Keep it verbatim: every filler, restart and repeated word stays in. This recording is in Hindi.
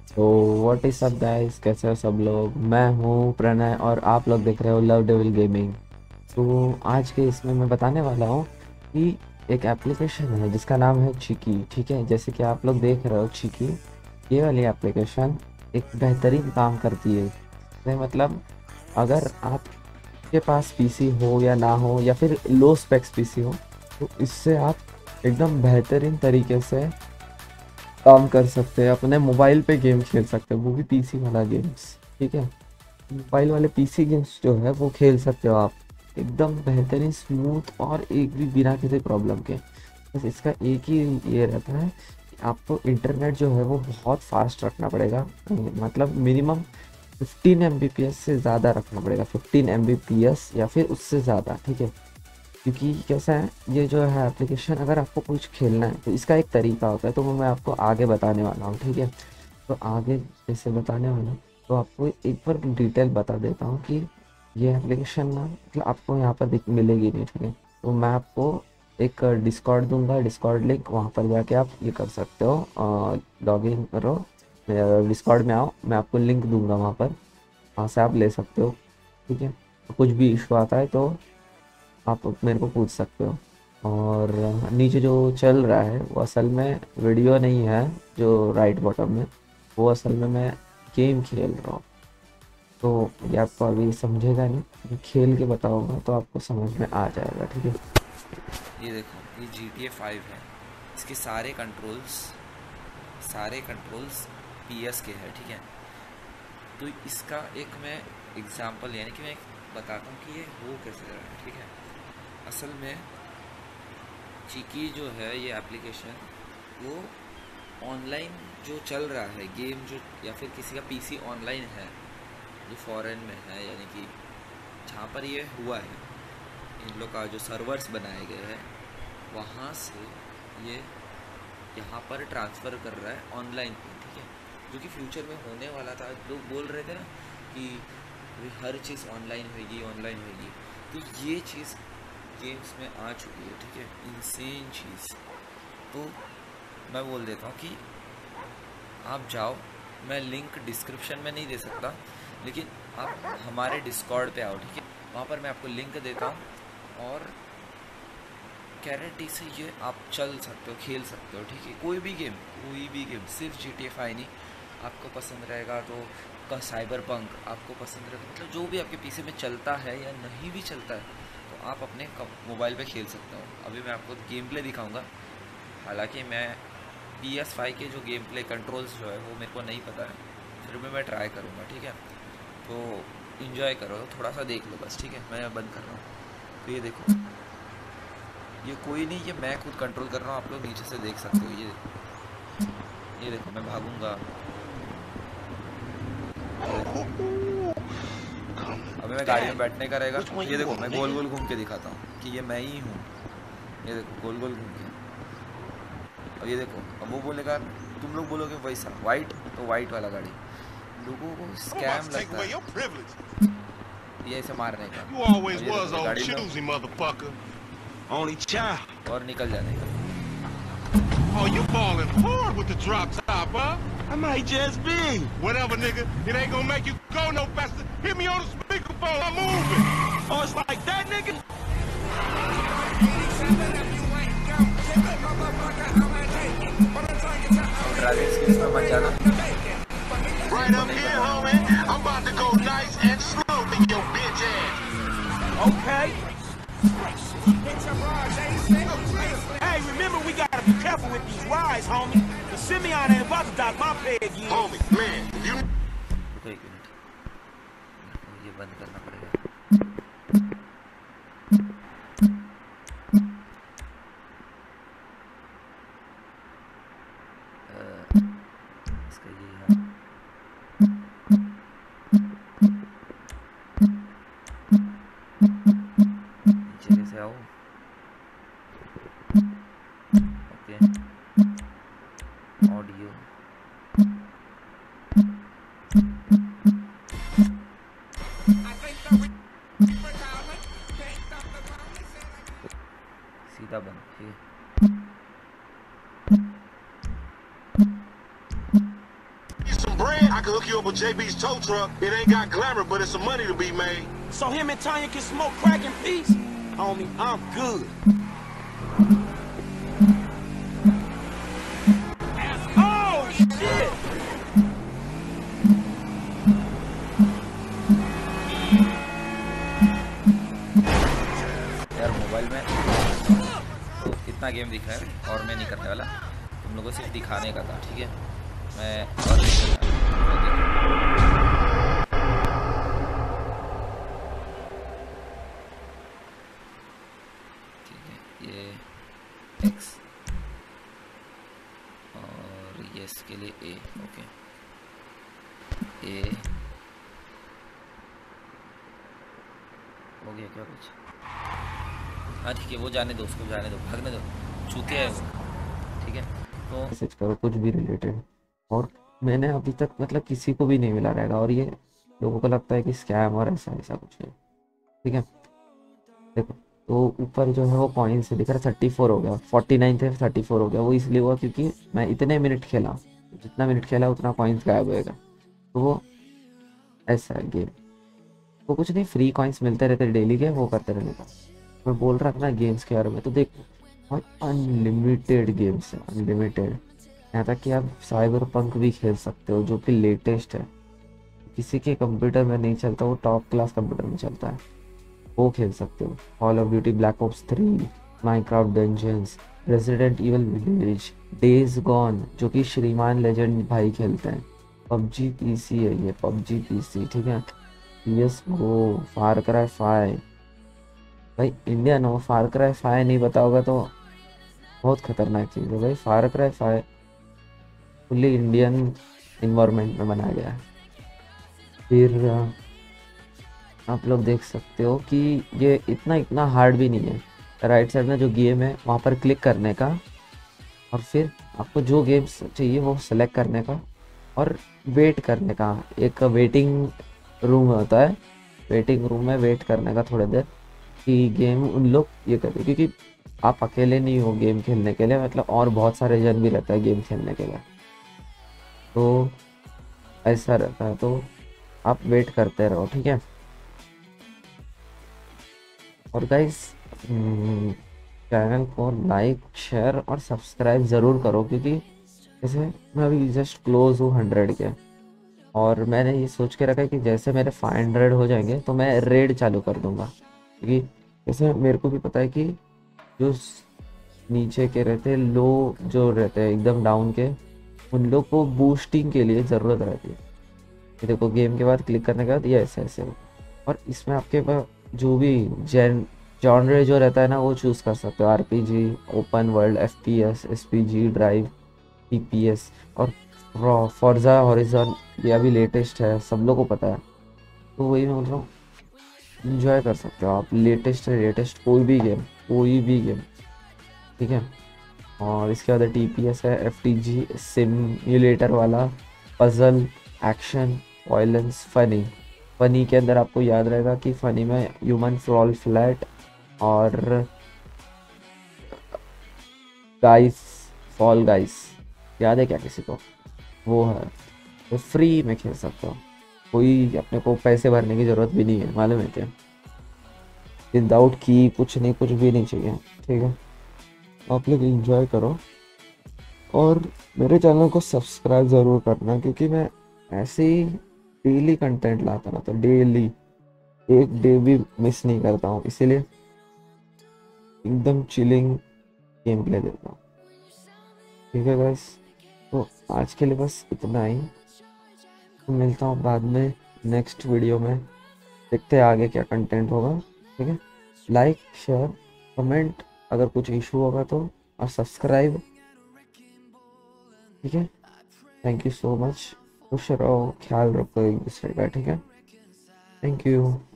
तो व्हाट इज अप गाइस, कैसे हो सब लोग। मैं हूँ प्रणय और आप लोग देख रहे हो लव डेविल गेमिंग। तो आज के इसमें मैं बताने वाला हूँ कि एक एप्लीकेशन है जिसका नाम है चिकी। ठीक है, जैसे कि आप लोग देख रहे हो चिकी, ये वाली एप्लीकेशन एक बेहतरीन काम करती है। इसमें मतलब अगर आपके पास पीसी हो या ना हो या फिर लो स्पेक्स पीसी हो, तो इससे आप एकदम बेहतरीन तरीके से काम कर सकते हैं, अपने मोबाइल पे गेम खेल सकते हैं, वो भी पीसी वाला गेम्स। ठीक है, मोबाइल वाले पीसी गेम्स जो है वो खेल सकते हो आप एकदम बेहतरीन स्मूथ और एक भी बिना किसी प्रॉब्लम के। बस इसका एक ही ये रहता है कि आपको इंटरनेट जो है वो बहुत फास्ट रखना पड़ेगा, मतलब minimum fifteen M B P S से ज़्यादा रखना पड़ेगा, fifteen M B P S या फिर उससे ज़्यादा। ठीक है, क्योंकि कैसा है ये जो है एप्लीकेशन, अगर आपको कुछ खेलना है तो इसका एक तरीका होता है, तो वो मैं आपको आगे बताने वाला हूँ। ठीक है, तो आगे जैसे बताने वाला हूँ तो आपको एक बार डिटेल बता देता हूँ कि ये एप्लीकेशन ना मतलब आपको यहाँ पर दिख मिलेगी नहीं। ठीक है, तो मैं आपको एक डिस्कॉर्ड दूंगा, डिस्कॉर्ड लिंक, वहाँ पर जाके आप ये कर सकते हो, लॉग इन करो, डिस्कॉर्ड में आओ, मैं आपको लिंक दूंगा वहाँ पर, वहाँ से आप ले सकते हो। ठीक है, तो कुछ भी इशू आता है तो आप मेरे को पूछ सकते हो। और नीचे जो चल रहा है वो असल में वीडियो नहीं है, जो राइट बॉटम में, वो असल में मैं गेम खेल रहा हूँ। तो ये आपको अभी समझेगा नहीं, मैं खेल के बताऊंगा तो आपको समझ में आ जाएगा। ठीक है, ये देखो, ये जी टी ए फाइव है। इसके सारे कंट्रोल्स सारे कंट्रोल्स पी एस के हैं। ठीक है, तो इसका एक मैं एग्जांपल यानी कि मैं एक बताता हूँ कि ये हो कैसे रहा है। ठीक है, असल में चिकी जो है ये एप्लीकेशन, वो ऑनलाइन जो चल रहा है गेम जो, या फिर किसी का पीसी ऑनलाइन है जो फॉरेन में है, यानी कि जहाँ पर ये हुआ है, इन लोग का जो सर्वर्स बनाए गए हैं वहाँ से ये यहाँ पर ट्रांसफ़र कर रहा है ऑनलाइन पे। ठीक है, जो कि फ्यूचर में होने वाला था। लोग बोल रहे थे ना कि अभी हर चीज़ ऑनलाइन होगी, ऑनलाइन होगी, तो ये चीज़ गेम्स में आ चुकी है। ठीक है, इंसेन चीज़। तो मैं बोल देता हूँ कि आप जाओ, मैं लिंक डिस्क्रिप्शन में नहीं दे सकता, लेकिन आप हमारे डिस्कॉर्ड पे आओ। ठीक है, वहाँ पर मैं आपको लिंक देता हूँ और गारंटी से ये आप चल सकते हो, खेल सकते हो। ठीक है, कोई भी गेम, कोई भी गेम, सिर्फ जी टी ए फाइव नहीं, आपको पसंद रहेगा तो का साइबर पंक आपको पसंद रहेगा, मतलब जो भी आपके पीसी में चलता है या नहीं भी चलता है तो आप अपने मोबाइल पे खेल सकते हो। अभी मैं आपको गेम प्ले दिखाऊंगा। हालांकि मैं पी एस फाइव के जो गेम प्ले कंट्रोल्स जो है वो मेरे को नहीं पता है, फिर भी मैं ट्राई करूँगा। ठीक है, तो इन्जॉय करो, थोड़ा सा देख लो बस। ठीक है, मैं बंद कर रहा हूँ। तो ये देखो, ये कोई नहीं, ये मैं खुद कंट्रोल कर रहा हूँ, आप लोग नीचे से देख सकते हो। ये ये देखो, मैं भागूंगा, ये देखो, अभी मैं गाड़ी में बैठने का रहेगा। ये देखो, मैं गोल गोल घूम के दिखाता हूँ कि ये मैं ही हूँ। ये देखो, गोल गोल घूम के। और ये देखो, अब वो बोलेगा, तुम लोग बोलोगे वैसा वाइट, तो वाइट वाला गाड़ी। लोगों को स्कैम लगता है ये ऐसे मारने का। अब ये देखो, मैं गाड़ी में और निकल जाने का। Oh, you balling hard with the drop top, huh? I might just be. Whatever, nigga. It ain't gonna make you go no faster. Hit me on the speakerphone. I'm moving. Oh, it's like that, nigga? अब ड्राइविंग स्किल्स में मत जाना, Right तुमको up नहीं here, पता होगा। homie. I'm about to go nice and slow to your bitch ass. Okay. Hey, remember we gotta be careful with these rides, homie. The Simeon ain't about to dock my pay again. Homie, man, you... रुको एक मिनट, ये बंद करना पड़ेगा। इसका ये है, नीचे कैसे आओ। ओके, ऑडियो, सीधा बंद। ठीक है, Some can hook you up with J B's tow truck. It ain't got glamour, but it's some money to be made. So him and Tanya can smoke crack in peace? Homie, I'm good. Oh, shit! यार मोबाइल में तो इतना गेम दिख रहा है और मैं नहीं करने वाला, तुम लोगों को सिर्फ दिखाने का था, ठीक है। मैं और नहीं करने ठीक है। ये एक्स और ये इसके लिए ए, ओके ए हो गया क्या कुछ? हाँ ठीक है, वो जाने दो, उसको जाने दो, भागने दो, चूतिया है वो, ठीक है। तो मैसेज करो कुछ भी रिलेटेड, और मैंने अभी तक मतलब किसी को भी नहीं मिला रहेगा, और ये लोगों को लगता है कि स्कैम और ऐसा ऐसा कुछ है, ठीक है। देखो तो ऊपर जो है वो पॉइंट से दिख रहा है थर्टी फोर हो गया, फोर्टी नाइन थे थर्टी फोर हो गया। वो इसलिए हुआ क्योंकि मैं इतने मिनट खेला, जितना मिनट खेला उतना पॉइंट्स गायब होएगा, तो वो ऐसा है गेम। वो कुछ नहीं, फ्री कॉइन्स मिलते रहते डेली के, वो करते रहने का। मैं बोल रहा था ना गेम्स के बारे में, तो देखो बहुत अनलिमिटेड गेम्स है, अनलिमिटेड। यहाँ तक कि आप साइबर पंक भी खेल सकते हो जो कि लेटेस्ट है, किसी के कंप्यूटर में नहीं चलता, वो टॉप क्लास कंप्यूटर में चलता है, वो खेल सकते हो। Call of Duty Black Ops three, Minecraft Dungeons, Resident Evil Village, Days Gone जो कि श्रीमान लेजेंड भाई खेलते हैं, पबजी पीसी है ये, पबजी पीसी, ठीक है। Yes go, Far Cry five, भाई इंडियन हो, फार क्राई फाइव नहीं पता होगा तो बहुत खतरनाक चीज़ है भाई। Far Cry five fully Indian environment में बनाया गया है। फिर आप लोग देख सकते हो कि ये इतना इतना हार्ड भी नहीं है। राइट साइड में जो गेम है वहाँ पर क्लिक करने का, और फिर आपको जो गेम्स चाहिए वो सेलेक्ट करने का और वेट करने का। एक वेटिंग रूम होता है, वेटिंग रूम में वेट करने का थोड़ी देर कि गेम उन लोग ये करते, क्योंकि आप अकेले नहीं हो गेम खेलने के लिए, मतलब और बहुत सारे जन भी रहता है गेम खेलने के लिए, तो ऐसा रहता है। तो आप वेट करते रहो, ठीक है। और गाइस चैनल को लाइक शेयर और सब्सक्राइब ज़रूर करो, क्योंकि जैसे मैं अभी जस्ट क्लोज हूँ हंड्रेड के, और मैंने ये सोच के रखा है कि जैसे मेरे फाइव हंड्रेड हो जाएंगे तो मैं रेड चालू कर दूंगा, क्योंकि जैसे मेरे को भी पता है कि जो नीचे के रहते हैं, लो जो रहते हैं एकदम डाउन के, उन लोग को बूस्टिंग के लिए ज़रूरत रहती है। ये देखो गेम के बाद क्लिक करने के बाद ये ऐसे ऐसे हो, और इसमें आपके पास जो भी जेन जॉनरे जो रहता है ना वो चूज़ कर सकते हो। RPG, open world, FPS, SPG, drive, TPS और फॉर्जा हॉरिजॉन, ये अभी लेटेस्ट है, सब लोगों को पता है। तो वही मैं बोल रहा हूँ, इंजॉय कर सकते हो आप लेटेस्ट से लेटेस्ट कोई भी गेम, कोई भी गेम, ठीक है। और इसके बाद टीपीएस है, एफटीजी सिमुलेटर वाला, puzzle, action, violence, funny. Funny के अंदर आपको याद रहेगा कि फनी में ह्यूमन फॉल फ्लैट और गाइस फॉल गाइस, याद है क्या किसी को? वो है, तो फ्री में खेल सकते हो, कोई अपने को पैसे भरने की ज़रूरत भी नहीं है, मालूम है क्या? विदाउट की कुछ नहीं, कुछ भी नहीं चाहिए, ठीक है। आप लोग एंजॉय करो और मेरे चैनल को सब्सक्राइब ज़रूर करना, क्योंकि मैं ऐसे ही डेली कंटेंट लाता रहता हूँ, डेली एक डे भी मिस नहीं करता हूँ, इसीलिए एकदम चिलिंग गेम प्ले देता हूँ, ठीक है गाइस। तो आज के लिए बस इतना ही, तो मिलता हूँ बाद में नेक्स्ट वीडियो में, देखते हैं आगे क्या कंटेंट होगा, ठीक है। लाइक शेयर कमेंट अगर कुछ इशू होगा तो, और सब्सक्राइब, ठीक है। थैंक यू सो मच, खुश रहो, ख्याल रखो एक दूसरे का, ठीक है। Thank you.